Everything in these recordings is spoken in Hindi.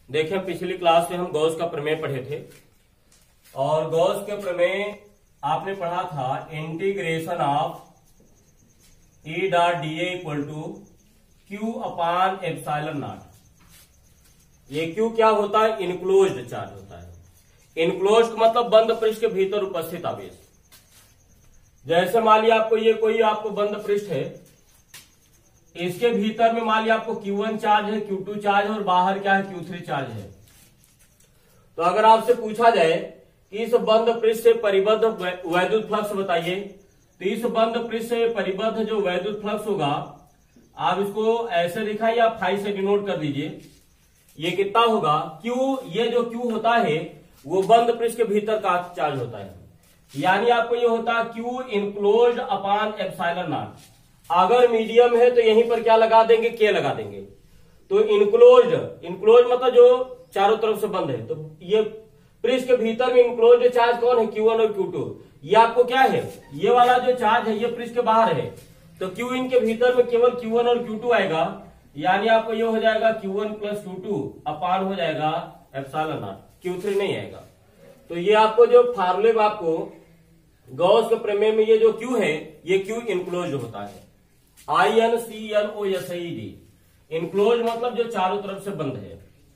देखिए पिछली क्लास में हम गॉस का प्रमेय पढ़े थे और गॉस के प्रमेय आपने पढ़ा था integration of E dot D A equal to Q upon epsilon not. ये क्यू क्या होता है? इनक्लोज्ड चार्ज होता है। इनक्लोज्ड मतलब बंद पृष्ठ के भीतर उपस्थित आवेश। जैसे मान लिया आपको ये कोई आपको बंद पृष्ठ है, इसके भीतर में मान लिया आपको Q1 चार्ज है, Q2 चार्ज है और बाहर क्या है? Q3 चार्ज है। तो अगर आपसे पूछा जाए कि इस बंद पृष्ठ से परिबद्ध वैद्युत फ्लक्स बताइए, तो इस बंद पृष्ठ से परिबद्ध जो वैद्युत फ्लक्स होगा, आप इसको ऐसे दिखाइए, आप फाई से डिनोट कर दीजिए। ये कितना होगा? Q, ये जो Q होता है वो बंद पृष्ठ के भीतर का चार्ज होता है, यानी आपको ये होता है Q enclosed upon epsilon not. अगर मीडियम है तो यहीं पर क्या लगा देंगे? K लगा देंगे। तो इनक्लोज मतलब जो चारों तरफ से बंद है, तो ये पृष्ठ के भीतर में इनक्लोज्ड चार्ज कौन है? Q1 और Q2। ये आपको क्या है? ये वाला जो चार्ज है ये पृष्ठ के बाहर है, तो Q इन के भीतर में केवल Q1 और Q2 आएगा, यानी आपको ये हो जाएगा Q1 प्लस Q2 अपान हो जाएगा एप्सिलॉन नॉट, Q3 नहीं आएगा। तो ये आपको जो फार्मूले में आपको गॉस के प्रमेय में ये जो Q है ये Q इनक्लोज होता है, INCLOSED। इनक्लोज मतलब जो चारों तरफ से बंद है।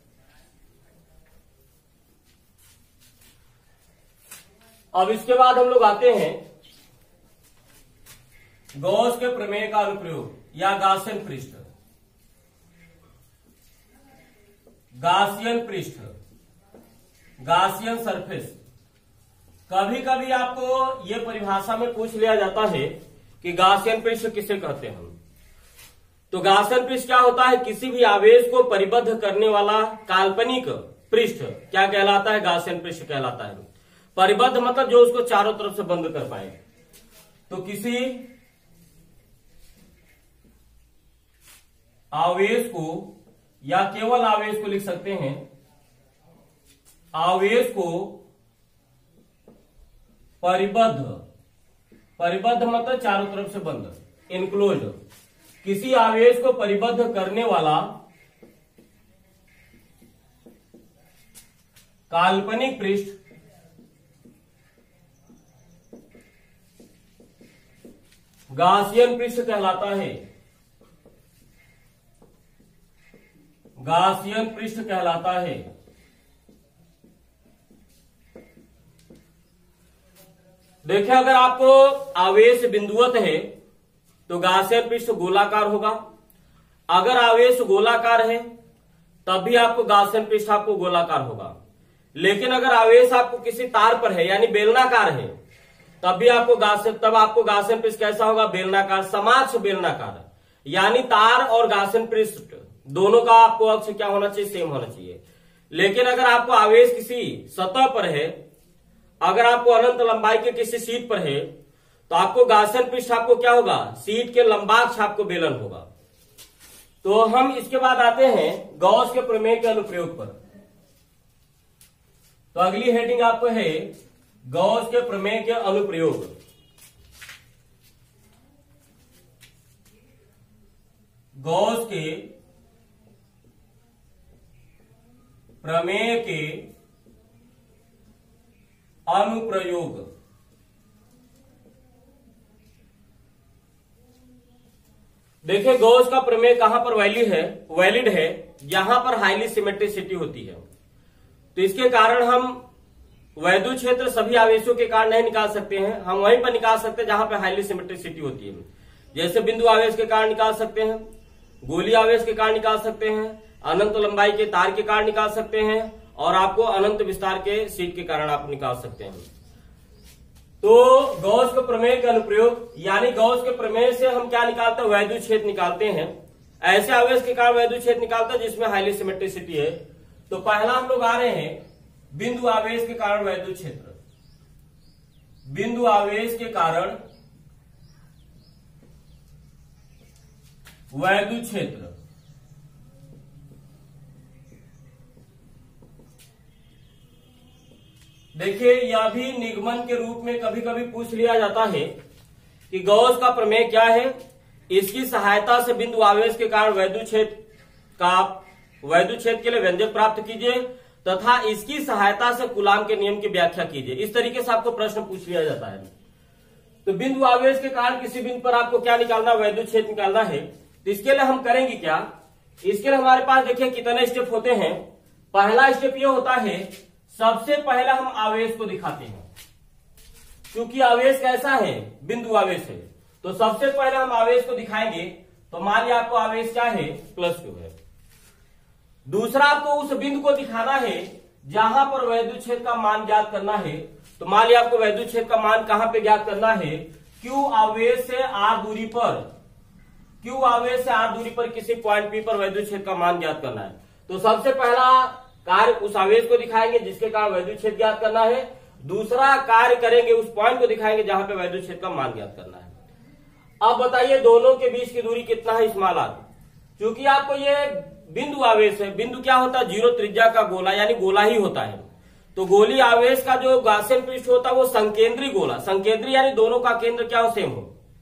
अब इसके बाद हम लोग आते हैं गॉस के प्रमेय का अनुप्रयोग या गासियन पृष्ठ। गासियन पृष्ठ, गासियन सरफेस। कभी कभी आपको ये परिभाषा में पूछ लिया जाता है कि गासियन पृष्ठ किसे कहते हैं। तो गासियन पृष्ठ क्या होता है? किसी भी आवेश को परिबद्ध करने वाला काल्पनिक पृष्ठ क्या कहलाता है? गासियन पृष्ठ कहलाता है। परिबद्ध मतलब जो उसको चारों तरफ से बंद कर पाए। तो किसी आवेश को या केवल आवेश को लिख सकते हैं, आवेश को परिबद्ध मतलब चारों तरफ से बंद, इनक्लोज। किसी आवेश को परिबद्ध करने वाला काल्पनिक पृष्ठ गासियन पृष्ठ कहलाता है। गासियन पृष्ठ कहलाता है। देखिए अगर आपको आवेश बिंदुवत है तो गासियन पृष्ठ गोलाकार होगा। अगर आवेश गोलाकार है तब भी आपको गासियन पृष्ठ आपको गोलाकार होगा। लेकिन अगर आवेश आपको किसी तार पर है यानी बेलनाकार है तब भी आपको गासियन पृष्ठ कैसा होगा? बेलनाकार, समाक्ष बेलनाकार। यानी तार और गासियन पृष्ठ दोनों का आपको अक्ष क्या होना चाहिए? सेम होना चाहिए। लेकिन अगर आपको आवेश किसी सतह पर है, अगर आपको अनंत लंबाई के किसी शीट पर है तो आपको गासियन पृष्ठ आपको क्या होगा? शीट के लंबाक्ष आपको बेलन होगा। तो हम इसके बाद आते हैं गॉस के प्रमेय के अनुप्रयोग पर। तो अगली हेडिंग आपको है गॉस के प्रमेय के अनुप्रयोग। गॉस के प्रमेय के अनुप्रयोग। देखिए गॉस का प्रमेय कहां पर वैलिड है? यहां पर हाईली सिमेट्रिसिटी होती है। तो इसके कारण हम वैद्युत क्षेत्र सभी आवेशों के कारण नहीं निकाल सकते हैं, हम वहीं पर निकाल सकते हैं जहां पर हाईली सिमेट्रिसिटी होती है। जैसे बिंदु आवेश के कारण निकाल सकते हैं, गोलीय आवेश के कारण निकाल सकते हैं, अनंत लंबाई के तार के कारण निकाल सकते हैं और आपको अनंत विस्तार के शीट के कारण आप निकाल सकते हैं। तो गॉस के प्रमेय के अनुप्रयोग यानी गॉस के प्रमेय से हम क्या निकालते हैं? वैद्युत क्षेत्र निकालते हैं। ऐसे आवेश के कारण वैद्युत क्षेत्र निकालते हैं जिसमें हाईली सिमेट्रिसिटी है। तो पहला हम लोग आ रहे हैं बिंदु आवेश के कारण वैद्युत क्षेत्र। बिंदु आवेश के कारण वैद्युत क्षेत्र। देखिए यह भी निगमन के रूप में कभी कभी पूछ लिया जाता है कि गॉस का प्रमेय क्या है। इसकी सहायता से बिंदु आवेश के कारण वैद्युत क्षेत्र का वैद्युत क्षेत्र के लिए व्यंजक प्राप्त कीजिए तथा इसकी सहायता से कूलाम के नियम की व्याख्या कीजिए। इस तरीके से आपको प्रश्न पूछ लिया जाता है। तो बिंदु आवेश के कारण किसी बिंदु पर आपको क्या निकालना, वैद्युत क्षेत्र निकालना है। तो इसके लिए हम करेंगे क्या, इसके लिए हमारे पास देखिए कितने स्टेप होते हैं। पहला स्टेप ये होता है, सबसे पहले हम आवेश को दिखाते हैं। क्योंकि आवेश कैसा है, बिंदु आवेश है, तो सबसे पहले हम आवेश को दिखाएंगे। तो मान लिया आपको आवेश क्या है, +q है। दूसरा आपको उस बिंदु को दिखाना है जहां पर वैद्युत क्षेत्र का मान ज्ञात करना है। तो मान लिया आपको वैद्युत क्षेत्र का मान कहां पे ज्ञात करना है, q आवेश से r दूरी पर, q आवेश से r दूरी पर किसी पॉइंट P पर वैद्युत क्षेत्र का मान ज्ञात करना है। तो सबसे पहला कार्य उस आवेश को दिखाएंगे जिसके कारण वैद्युत क्षेत्र ज्ञात करना है। दूसरा कार्य करेंगे उस पॉइंट को दिखाएंगे जहां पे वैद्युत क्षेत्र का मान ज्ञात करना है। अब बताइए दोनों के बीच की दूरी कितना है, स्मॉल r। क्योंकि आपको ये बिंदु आवेश है, बिंदु क्या होता है, 0 त्रिज्या का गोला, यानी गोला ही होता है। तो गोली आवेश का जो गाउसियन पृष्ठ होता है वो संकेंद्री गोला, संकेंद्री यानी दोनों का केंद्र क्या हो, सेम हो।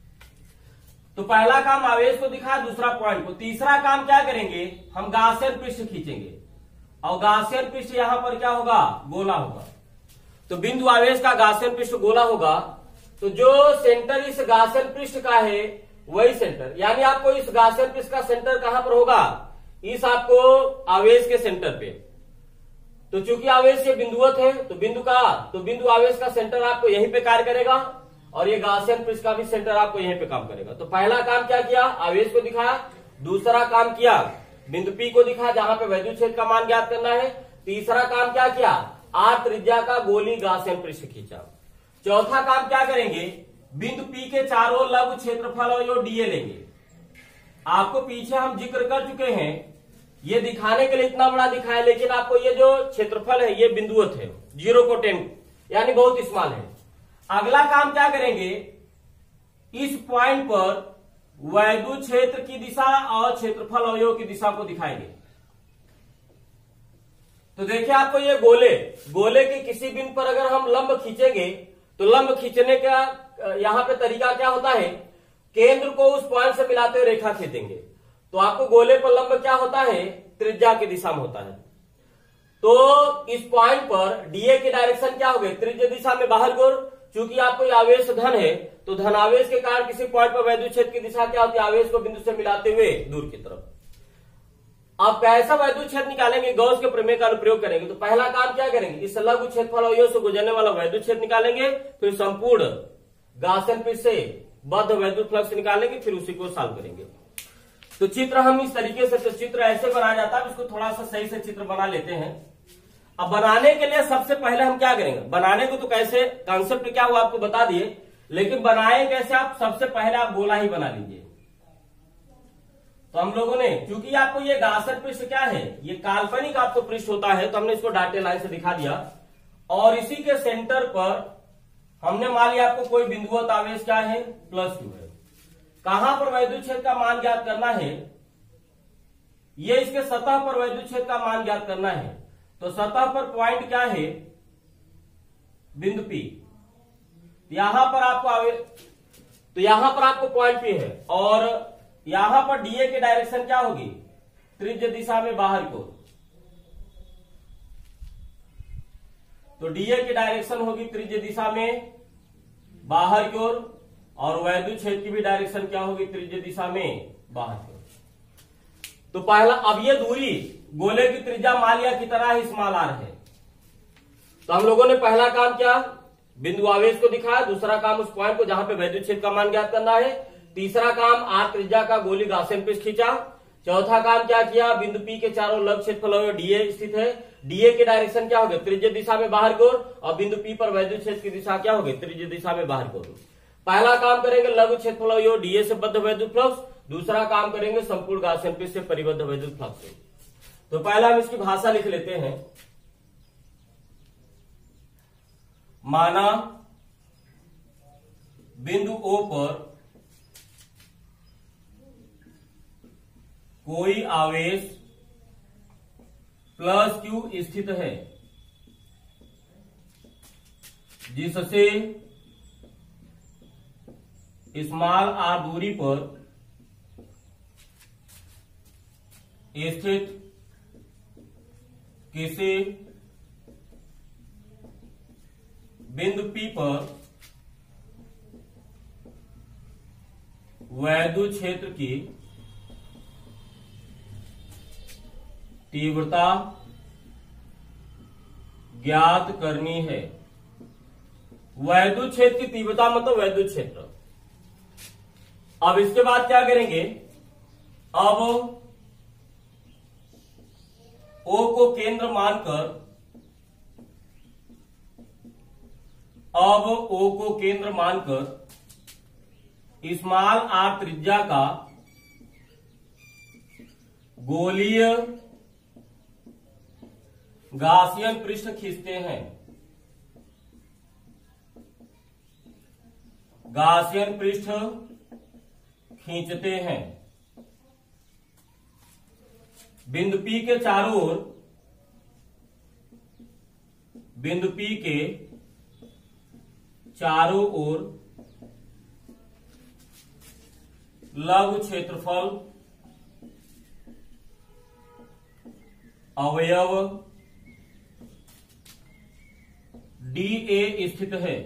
तो पहला काम आवेश को दिखा, दूसरा पॉइंट को। तीसरा काम क्या करेंगे, हम गाउसियन पृष्ठ खींचेंगे और गाउसियन पृष्ठ यहां पर क्या होगा, गोला होगा। तो बिंदु आवेश का गाउसियन पृष्ठ गोला होगा। तो जो सेंटर इस गाउसियन पृष्ठ का है वही सेंटर, यानी आपको इस गाउसियन पृष्ठ का सेंटर कहां पर होगा, इस आपको आवेश के सेंटर पे। तो चूंकि आवेश ये बिंदुवत है तो बिंदु आवेश का सेंटर आपको यहीं पे कार्य करेगा और ये गाउसियन पृष्ठ का भी सेंटर आपको यहीं पे काम करेगा। तो पहला काम क्या किया, आवेश को दिखाया। दूसरा काम किया, बिंदु P को दिखाया जहां पे वैद्युत क्षेत्र का मान ज्ञात करना है। तीसरा काम क्या किया, r त्रिज्या का गोली गाउसियन पृष्ठ खींचा। चौथा काम क्या करेंगे, बिंदु P के चारों ओर लघु क्षेत्रफल और यो dA लेंगे। आपको पीछे हम जिक्र कर चुके हैं, ये दिखाने के लिए इतना बड़ा दिखाया, लेकिन आपको ये जो क्षेत्रफल है ये बिंदुवत है, 0 को 10 यानी बहुत स्मॉल है। अगला काम क्या करेंगे, इस पॉइंट पर वैद्युत क्षेत्र की दिशा और क्षेत्रफल अवयव की दिशा को दिखाएंगे। तो देखिए आपको ये गोले के किसी बिंदु पर अगर हम लंब खींचेंगे तो लंब खींचने का यहां पे तरीका क्या होता है, केंद्र को उस पॉइंट से मिलाते हुए रेखा खींचेंगे। तो आपको गोले पर लंब क्या होता है, त्रिज्या की दिशा में होता है। तो इस पॉइंट पर डीए की डायरेक्शन क्या होगी, त्रिज्या दिशा में बाहर की ओर। चूंकि आपको आवेश धन है तो धन आवेश के कारण किसी पॉइंट पर वैद्युत क्षेत्र की दिशा क्या होती है, आवेश को बिंदु से मिलाते हुए दूर की तरफ। अब कैसा वैद्युत क्षेत्र निकालेंगे, गॉस के प्रमेय का अनुप्रयोग करेंगे। तो पहला काम क्या करेंगे, इस लघु क्षेत्रफल अवयव से गुजरने वाला वैद्युत क्षेत्र निकालेंगे, फिर संपूर्ण गाउसियन पृष्ठ से बद्ध वैद्युत फ्लक्स निकालेंगे, फिर उसी को सॉल्व करेंगे। तो चित्र हम इस तरीके से, तो चित्र ऐसे बनाया जाता है, इसको थोड़ा सा सही से चित्र बना लेते हैं। अब बनाने के लिए सबसे पहले हम क्या करेंगे, बनाने को तो कैसे कॉन्सेप्ट क्या हुआ आपको बता दिए, लेकिन बनाए कैसे, आप सबसे पहले आप गोला ही बना लीजिए। तो हम लोगों ने, क्योंकि आपको ये गाउसियन पृष्ठ क्या है, ये काल्पनिक आपको पृष्ठ होता है, तो हमने इसको डॉटेड लाइन से दिखा दिया। और इसी के सेंटर पर हमने मान लिया आपको कोई बिंदुवत आवेश क्या है, +q है। कहां पर वैद्युत क्षेत्र का मान ज्ञात करना है, ये इसके सतह पर वैद्युत क्षेत्र का मान ज्ञात करना है। तो सतह पर पॉइंट क्या है, बिंदु P। यहां पर आपको तो यहां पर आपको पॉइंट P है और यहां पर डीए की डायरेक्शन क्या होगी, त्रिज्य दिशा में बाहर की ओर। तो डीए की डायरेक्शन होगी त्रिज्य दिशा में बाहर की ओर और वैद्युत क्षेत्र की भी डायरेक्शन क्या होगी, त्रिज्य दिशा में बाहर की ओर। तो पहला, अब ये दूरी गोले की त्रिज्या मान लिया की तरह स्मॉल r है। तो हम लोगों ने पहला काम किया, बिंदु आवेश को दिखाया। दूसरा काम उस पॉइंट को जहां पे वैद्युत क्षेत्र का मान ज्ञात करना है। तीसरा काम r त्रिज्या का गोली गाउसियन पृष्ठ खींचा। चौथा काम क्या किया, बिंदु P के चारों लघु क्षेत्रफल डीए स्थित है, डीए की डायरेक्शन क्या होगी, त्रिज्य दिशा में बाहर की ओर, और बिंदु P पर वैद्युत क्षेत्र की दिशा क्या होगी, त्रिज्य दिशा में बाहर की ओर। पहला काम करेंगे लघु क्षेत्रफल डीए से बद्ध वैद्युत फ्लक्स, दूसरा काम करेंगे संपूर्ण गाउसियन पृष्ठ से परिबद्ध वैद्युत फ्लक्स। तो पहला हम इसकी भाषा लिख लेते हैं। माना बिंदु O पर कोई आवेश +q स्थित है जिससे स्मॉल r दूरी पर स्थित किसी बिंदु P पर वैद्युत क्षेत्र की तीव्रता ज्ञात करनी है। वैद्युत क्षेत्र की तीव्रता मतलब वैद्युत क्षेत्र। अब इसके बाद क्या करेंगे, अब O को केंद्र मानकर, स्मॉल r त्रिज्या का गोलीय गासियन पृष्ठ खींचते हैं। गासियन पृष्ठ खींचते हैं। बिंदु P के चारों ओर, बिंदु P के चारों ओर लघु क्षेत्रफल अवयव dA स्थित है।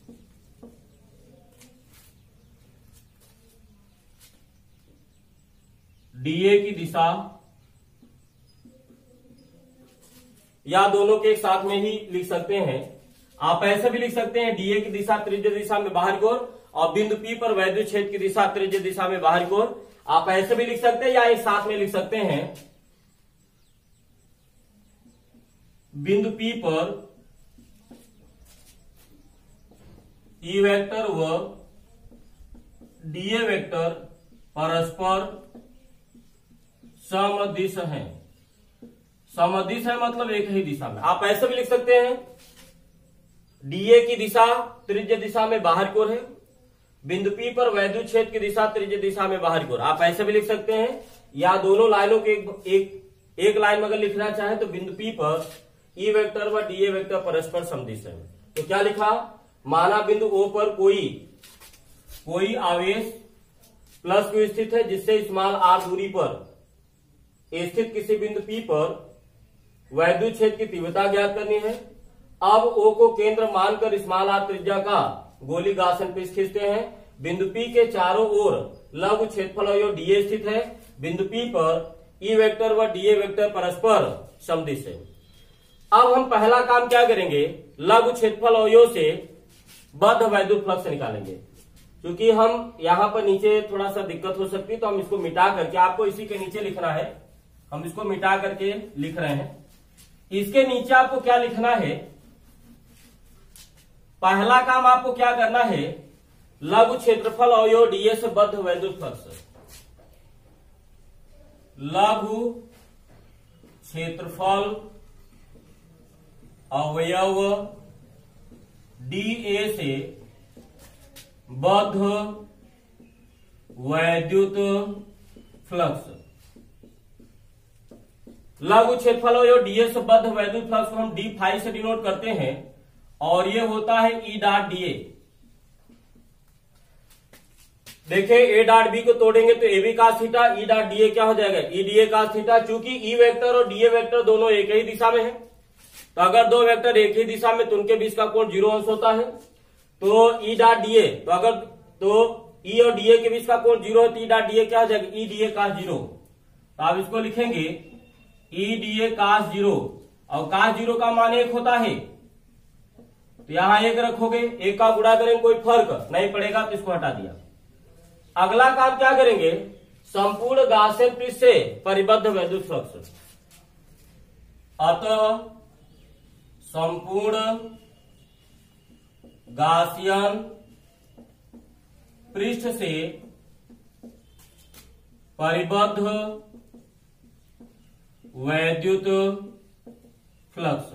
dA की दिशा, या दोनों के एक साथ में ही लिख सकते हैं। आप ऐसे भी लिख सकते हैं, dA की दिशा त्रिज्य दिशा में बाहर की ओर और बिंदु P पर वैद्युत क्षेत्र की दिशा त्रिज्य दिशा में बाहर की ओर। आप ऐसे भी लिख सकते हैं या एक साथ में लिख सकते हैं। बिंदु P पर E वेक्टर व dA वेक्टर परस्पर समदिश हैं। समदिश है मतलब एक ही दिशा में। आप ऐसे भी लिख सकते हैं, dA की दिशा त्रिज्य दिशा में बाहर की ओर है, बिंदु P पर वैद्युत क्षेत्र की दिशा त्रिज्य दिशा में बाहर की ओर। आप ऐसे भी लिख सकते हैं, या दोनों लाइनों के एक लाइन में अगर लिखना चाहे तो बिंदु P पर E वेक्टर व dA वेक्टर परस्पर समदिश है। तो क्या लिखा, माना बिंदु O पर कोई आवेश प्लस Q स्थित है, जिससे स्मॉल r दूरी पर स्थित किसी बिंदु P पर वैद्युत क्षेत्र की तीव्रता ज्ञात करनी है। अब O को केंद्र मानकर स्मॉल r त्रिज्या का गोली गासन पृष्ठ खींचते हैं। बिंदु P के चारों ओर लघु क्षेत्रफल अवयव dA स्थित है। बिंदु P पर E वेक्टर व dA वेक्टर परस्पर समदिश है। अब हम पहला काम क्या करेंगे, लघु क्षेत्रफल अवयव से बद्ध वैद्युत फ्लक्स निकालेंगे। क्योंकि हम यहां पर नीचे थोड़ा सा दिक्कत हो सकती है, तो हम इसको मिटा करके, आपको इसी के नीचे लिखना है, हम इसको मिटा करके लिख रहे हैं। इसके नीचे आपको क्या लिखना है, पहला काम आपको क्या करना है, लघु क्षेत्रफल अवयव dA से बद्ध वैद्युत फ्लक्स। लघु क्षेत्रफल अवयव dA से बद्ध वैद्युत फ्लक्स। लघु क्षेत्रफल अवयव dA से बद्ध वैद्युत फ्लक्स को हम d से डिनोट करते हैं, और ये होता है E डॉट dA। देखिए A डॉट B को तोड़ेंगे तो AB cos theta, E dot dA क्या हो जाएगा, E dA cos थीटा। चूंकि E वेक्टर और dA वेक्टर दोनों एक ही दिशा में है, तो अगर दो वेक्टर एक ही दिशा में तो उनके बीच का कोण 0 अंश होता है। तो E डॉट dA, तो अगर E और dA के बीच का कोण 0 है तो E डॉट dA क्या हो जाएगा, E dA cos 0। तो आप इसको लिखेंगे E dA cos 0, और cos 0 का मान 1 होता है, तो यहां 1 रखोगे, 1 का गुणा करेंगे कोई फर्क नहीं पड़ेगा, तो इसको हटा दिया। अगला काम क्या करेंगे, संपूर्ण गासियन पृष्ठ से परिबद्ध वैद्युत फ्लक्स। अतः संपूर्ण गासियन पृष्ठ से परिबद्ध वैद्युत फ्लक्स।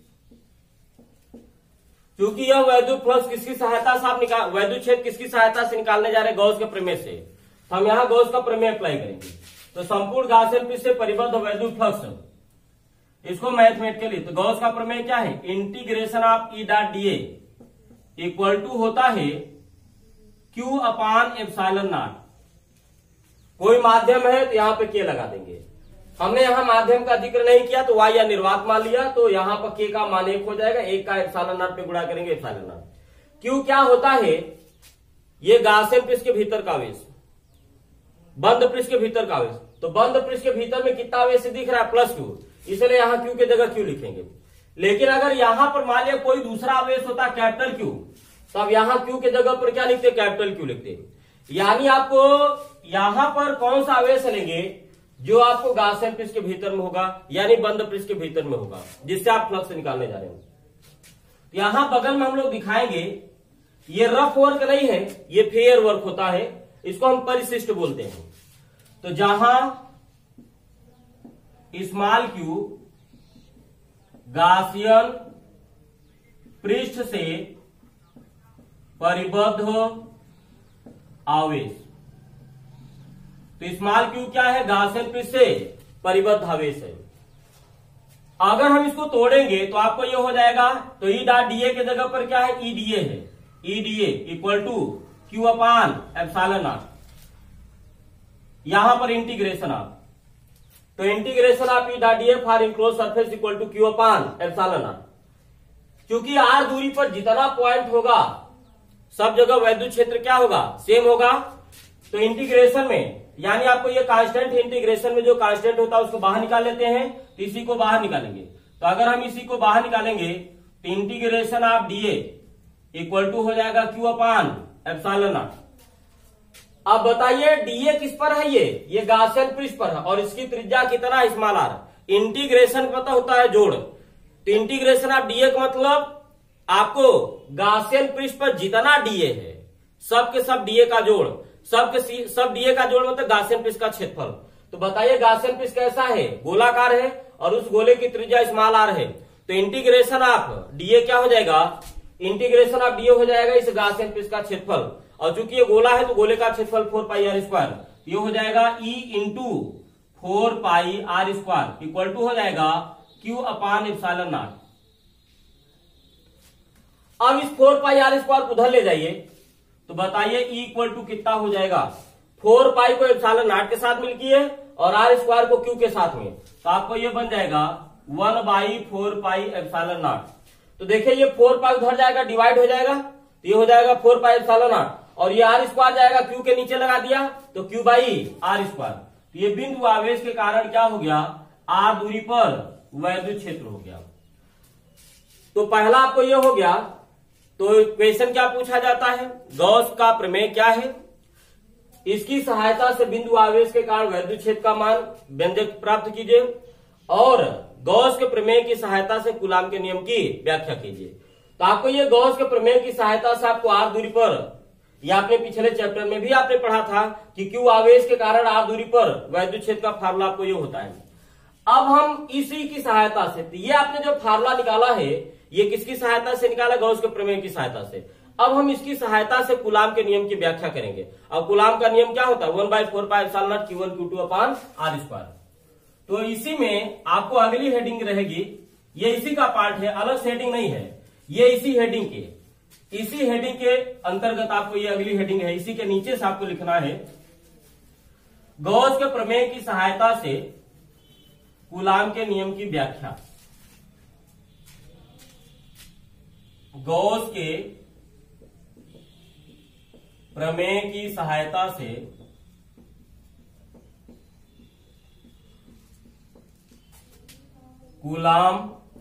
क्योंकि यह वैद्युत फ्लक्स किसकी सहायता से आप वैद्युत क्षेत्र किसकी सहायता से निकालने जा रहे हैं, गॉस के प्रमेय से। तो हम यहां गॉस का प्रमेय अप्लाई करेंगे। तो संपूर्ण गासियन पृष्ठ से परिबद्ध वैद्युत फ्लक्स, इसको मैथमेटिकली, तो गॉस का प्रमेय क्या है, integration of E dot dA equal to होता है Q अपान एप्सिलॉन नॉट। कोई माध्यम है तो यहां पे K लगा देंगे। हमने यहाँ माध्यम का जिक्र नहीं किया तो y या निर्वात मान लिया, तो यहाँ पर k का मान 1 हो जाएगा, 1 का एप्सिलॉन नॉट पे गुणा करेंगे एप्सिलॉन नॉट। क्यू क्या होता है, ये गाउसियन पृष्ठ के भीतर का आवेश, बंद पृष्ठ के भीतर का आवेश। तो बंद पृष्ठ के भीतर में कितना आवेश दिख रहा है, +q, इसलिए यहाँ q की जगह q लिखेंगे। लेकिन अगर यहां पर मान लिया कोई दूसरा आवेश होता कैपिटल Q, तो अब यहां Q के जगह पर क्या लिखते, कैपिटल Q लिखते। यानी आपको यहां पर कौन सा आवेश लेंगे, जो आपको गाउसियन पृष्ठ के भीतर में होगा, यानी बंद पृष्ठ के भीतर में होगा, जिससे आप फ्लक्स निकालने जा रहे हैं। यहां बगल में हम लोग दिखाएंगे, ये रफ वर्क नहीं है, ये फेयर वर्क होता है, इसको हम परिशिष्ट बोलते हैं। तो जहां स्मॉल q गाउसियन पृष्ठ से परिबद्ध आवेश, तो स्मॉल q क्या है, गाउसियन पृष्ठ से परिबद्ध आवेश है। अगर हम इसको तोड़ेंगे तो आपको ये हो जाएगा, तो ई डॉट डी ए के जगह पर क्या है, ई डी ए है, E D A equal to Q upon epsilon not. यहां पर इंटीग्रेशन आप, तो integration of E dot D A for enclosed surface equal to Q upon epsilon not. क्योंकि आर दूरी पर जितना पॉइंट होगा सब जगह वैद्युत क्षेत्र क्या होगा, सेम होगा। तो इंटीग्रेशन में, यानी आपको ये कांस्टेंट, इंटीग्रेशन में जो कांस्टेंट होता है उसको बाहर निकाल लेते हैं, तो इसी को बाहर निकालेंगे। तो अगर हम इसी को बाहर निकालेंगे तो integration of D A equal to हो जाएगा क्यू अपान एप्सिलॉन नॉट। अब बताइए डीए किस पर है, ये गाउसियन पृष्ठ पर है, और इसकी त्रिज्या कितना, स्मॉल आर। इंटीग्रेशन पता होता है जोड़, तो इंटीग्रेशन ऑफ डीए का मतलब आपको गाउसियन पृष्ठ पर जितना डीए है सब के सब डीए का जोड़, सब डीए का जोड़ मतलब गाउसियन पृष्ठ का क्षेत्रफल। तो बताइए गाउसियन पृष्ठ कैसा है, गोलाकार है, और उस गोले की त्रिज्या स्मॉल आर है। तो इंटीग्रेशन ऑफ डीए क्या हो जाएगा, इंटीग्रेशन ऑफ डीए हो जाएगा इस गाउसियन पृष्ठ का क्षेत्रफल, और चूंकि ये गोला है तो गोले का क्षेत्रफल 4 पाई आर स्क्वायर, ये हो जाएगा E into 4 pi R square equal to हो जाएगा क्यू अपान एप्सिलॉन नॉट। अब इस 4 पाई आर स्क्वायर को उधर ले जाइए, तो बताइए ई इक्वल टू कितना हो जाएगा, 4 पाई को एप्सिलॉन नॉट के साथ मिल किए और आर स्क्वायर को क्यू के साथ में, तो आपको ये बन जाएगा 1/4 पाई एप्सिलॉन नॉट। तो देखिए ये 4 पाई उधर जाएगा, डिवाइड हो जाएगा, तो ये हो जाएगा 4 पाई एप्सिलॉन नॉट, और ये आर स्क्वायर जाएगा क्यू के नीचे लगा दिया, तो क्यू बाई आर स्क्वायर। तो ये बिंदु आवेश के कारण क्या हो गया, आर दूरी पर वैद्युत क्षेत्र हो गया। तो पहला आपको ये हो गया। तो क्वेश्चन क्या पूछा जाता है, गॉस का प्रमेय क्या है, इसकी सहायता से बिंदु आवेश के कारण वैद्युत क्षेत्र का मान व्यंजक प्राप्त कीजिए, और गॉस के प्रमेय की सहायता से कूलाम के नियम की व्याख्या कीजिए। तो आपको ये गॉस के प्रमेय की सहायता से आपको आर दूरी पर, या आपने पिछले चैप्टर में भी आपने पढ़ा था कि क्यू आवेश के कारण आर दूरी पर वैद्युत क्षेत्र का फार्मूला आपको ये होता है। अब हम इसी की सहायता से, तो ये आपने जो फार्मूला निकाला है ये किसकी सहायता से निकाला, गॉस के प्रमेय की सहायता से। अब हम इसकी सहायता से कूलाम के नियम की व्याख्या करेंगे। अब कूलाम का नियम क्या होता है, 1/4 pi epsilon not Q1 Q2 upon R square. तो इसी में आपको अगली हेडिंग रहेगी, ये इसी का पार्ट है, अलग से हेडिंग नहीं है, ये इसी हेडिंग के अंतर्गत आपको ये अगली हेडिंग है, इसी के नीचे से आपको लिखना है गॉस के प्रमेय की सहायता से कूलाम के नियम की व्याख्या। गॉस के प्रमेय की सहायता से कूलाम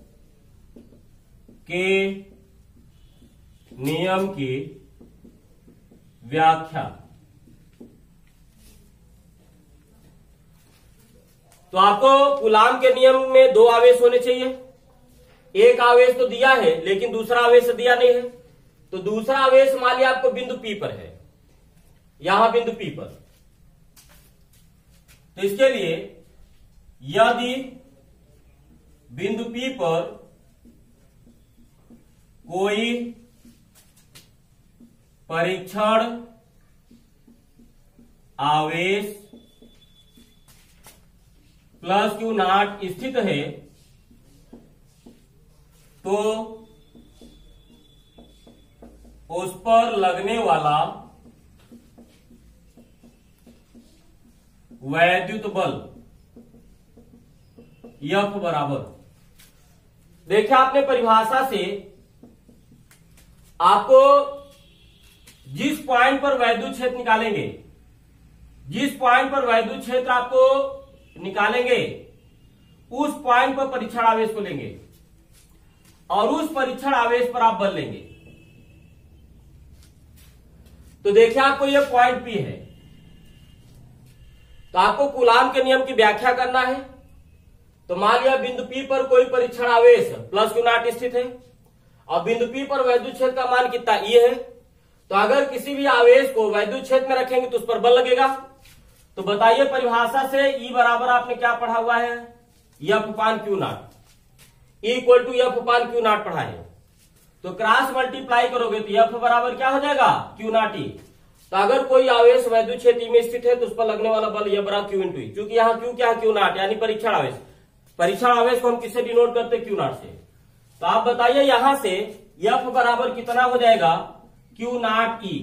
के नियम की व्याख्या। तो आपको कूलाम के नियम में 2 आवेश होने चाहिए। एक आवेश तो दिया है लेकिन दूसरा आवेश दिया नहीं है। तो दूसरा आवेश मान लिया आपको बिंदु P पर है, यहां बिंदु P पर। तो इसके लिए यदि बिंदु P पर कोई परीक्षण आवेश +Q0 स्थित है तो उस पर लगने वाला वैद्युत बल F बराबर, देखिए आपने परिभाषा से आपको जिस पॉइंट पर वैद्युत क्षेत्र निकालेंगे, जिस पॉइंट पर वैद्युत क्षेत्र आपको निकालेंगे उस पॉइंट पर परीक्षण आवेश को लेंगे और उस परीक्षण आवेश पर आप बल लेंगे। तो देखिए आपको यह पॉइंट P है, तो आपको कूलाम के नियम की व्याख्या करना है। तो मान लिया बिंदु P पर कोई परीक्षण आवेश प्लस Q नॉट स्थित है और बिंदु P पर वैद्युत क्षेत्र का मान कितना E है। तो अगर किसी भी आवेश को वैद्युत क्षेत्र में रखेंगे तो उस पर बल लगेगा। तो बताइए परिभाषा से E बराबर आपने क्या पढ़ा हुआ है, F upon Q not, E equal to F upon Q not पढ़ा है। तो क्रॉस मल्टीप्लाई करोगे तो F बराबर क्या हो जाएगा, Q नॉट E। तो अगर कोई आवेश वैद्युत क्षेत्र में स्थित है तो उस पर लगने वाला बल F बराबर Q इंटू E, क्योंकि यहाँ Q क्या है, Q नॉट, यानी परीक्षण आवेश। परीक्षण आवेश को हम किससे डिनोट करते हैं, Q नॉट से। तो आप बताइए यहां से F बराबर कितना हो जाएगा, Q नॉट E,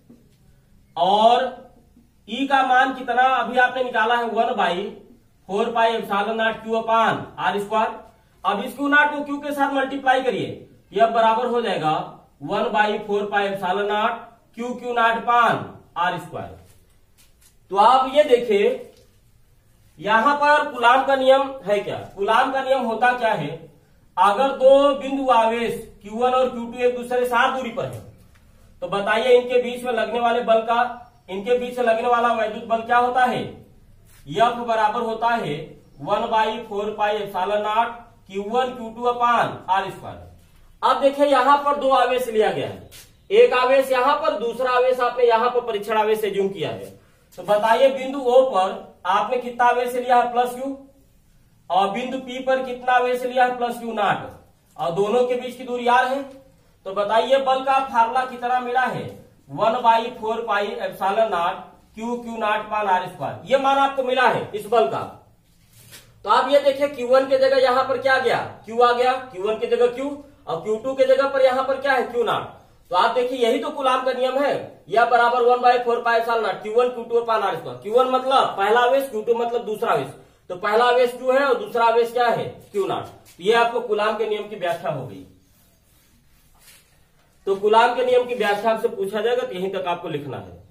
और E का मान कितना अभी आपने निकाला है 1/4 pi epsilon not Q upon R square. अब इस Q नॉट को Q के साथ मल्टीप्लाई करिए, F बराबर हो जाएगा 1/4 pi epsilon not Q naught upon R square. तो आप ये देखिए यहां पर कूलाम का नियम है क्या, कूलाम का नियम होता क्या है, अगर दो बिंदु आवेश Q1 और Q2 एक दूसरे से r दूरी पर है तो बताइए इनके बीच में लगने वाले बल का, इनके बीच में लगने वाला वैद्युत बल क्या होता है, F बराबर होता है 1/4 pi epsilon not Q1 Q2 upon R square. अब देखिए यहां पर दो आवेश लिया गया है, एक आवेश यहां पर, दूसरा आवेश आपने यहां पर परीक्षण आवेश एज्यूम किया है। तो बताइए बिंदु O पर आपने कितना आवेश लिया है, प्लस Q, और बिंदु P पर कितना आवेश लिया है, प्लस Q नॉट, और दोनों के बीच की दूरी R है। तो बताइए बल का फार्मूला कितना मिला है, 1/4 pi epsilon not Q naught upon R square, ये मान आपको मिला है इस बल का। तो आप ये देखिए Q1 के जगह यहां पर क्या गया, Q आ गया, Q1 के जगह Q, और Q2 के जगह पर यहां पर क्या है, Q नॉट। तो आप देखिए यही तो कूलाम का नियम है, यह बराबर 1/4 pi epsilon not Q1 Q2 upon R square. Q1 मतलब पहला आवेश, Q2 मतलब दूसरा आवेश। तो पहला आवेश Q है और दूसरा आवेश क्या है, Q नॉट। तो ये आपको कूलाम के नियम की व्याख्या हो गई। तो कूलाम के नियम की व्याख्या आपसे पूछा जाएगा तो यहीं तक आपको लिखना है।